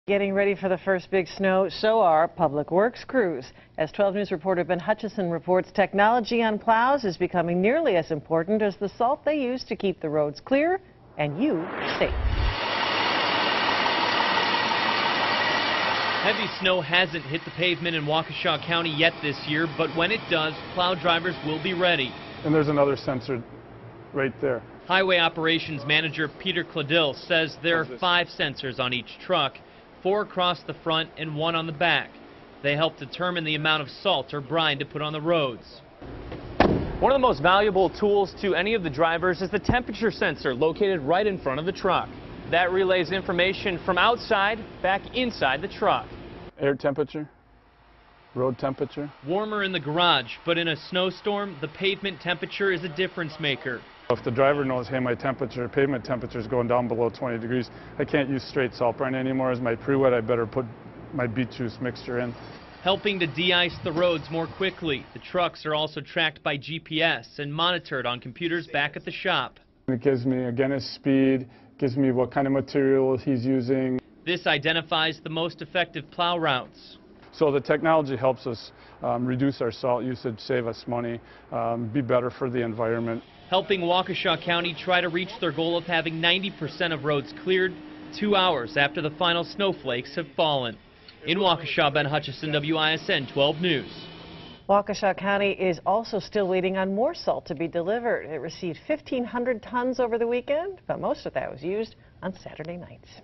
Getting ready for the first big snow, so are public works crews. As 12 News reporter Ben Hutchison reports, technology on plows is becoming nearly as important as the salt they use to keep the roads clear and you safe. Heavy snow hasn't hit the pavement in Waukesha County yet this year, but when it does, plow drivers will be ready. And there's another sensor right there. Highway Operations Manager Peter Cladill says there are 5 sensors on each truck, 4 across the front and 1 on the back. They help determine the amount of salt or brine to put on the roads. One of the most valuable tools to any of the drivers is the temperature sensor located right in front of the truck. That relays information from outside back inside the truck. Air temperature, road temperature. Warmer in the garage, but in a snowstorm, the pavement temperature is a difference maker. If the driver knows, hey, my temperature, pavement temperature is going down below 20 degrees, I can't use straight salt brine anymore as my pre-wet, I better put my beet juice mixture in. Helping to de-ice the roads more quickly, the trucks are also tracked by GPS and monitored on computers back at the shop. It gives me, again, his speed, gives me what kind of material he's using. This identifies the most effective plow routes. So the technology helps us reduce our salt usage, save us money, be better for the environment. Helping Waukesha County try to reach their goal of having 90% of roads cleared 2 hours after the final snowflakes have fallen. In Waukesha, Ben Hutchison, WISN 12 News. Waukesha County is also still waiting on more salt to be delivered. It received 1,500 tons over the weekend, but most of that was used on Saturday nights.